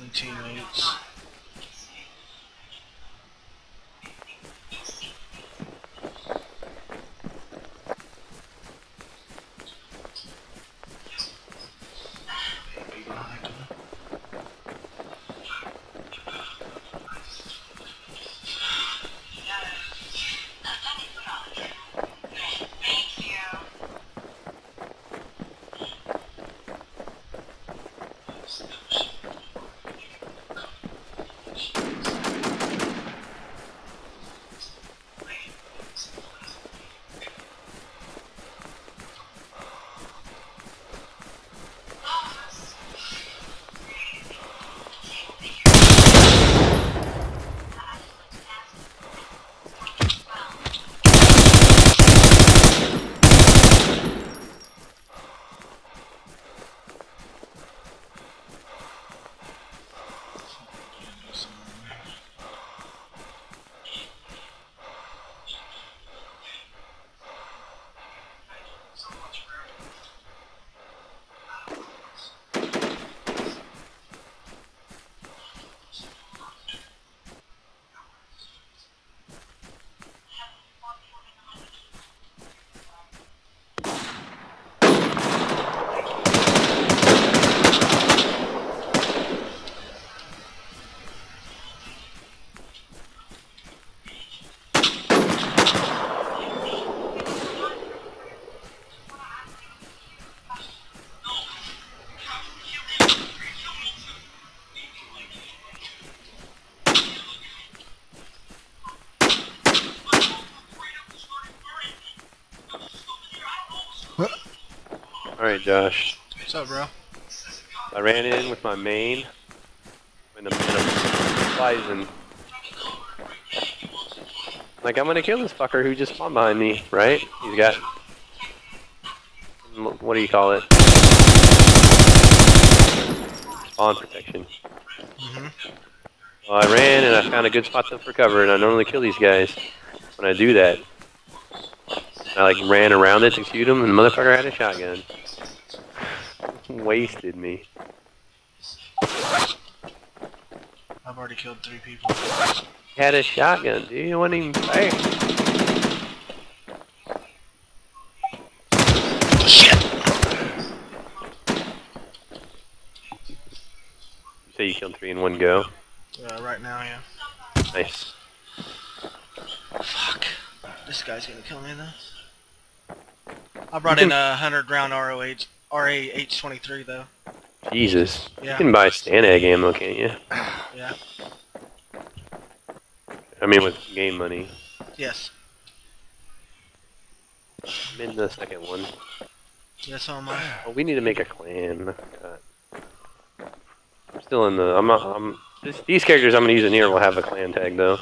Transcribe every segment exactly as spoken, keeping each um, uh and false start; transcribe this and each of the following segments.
fucking teammates. Alright, Josh. What's up, bro? I ran in with my main in a, in a poison. Like, I'm gonna kill this fucker who just spawned behind me, right? He's got... What do you call it? Spawn protection. Mm-hmm. Well, I ran and I found a good spot to for cover, and I normally kill these guys when I do that. I like ran around it to shoot him, and the motherfucker had a shotgun. Wasted me. I've already killed three people. He had a shotgun, dude. It wasn't even fair. Shit! You say you killed three in one go? Uh, right now, yeah. Nice. Fuck. This guy's gonna kill me though. I brought in a hundred round R O H R A H twenty-three though. Jesus. Yeah. You can buy Stanag ammo, can't you? Yeah. I mean, with game money. Yes. I'm in the second one. Yes, so am I. Oh, we need to make a clan. I forgot. I'm still in the. I'm not. I'm. This, these characters I'm gonna use in here will have a clan tag though.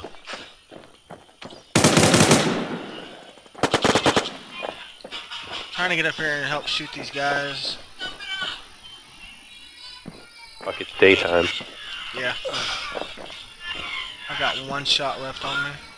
Trying to get up here and help shoot these guys. Fuck, it's daytime. Yeah. I got one shot left on me.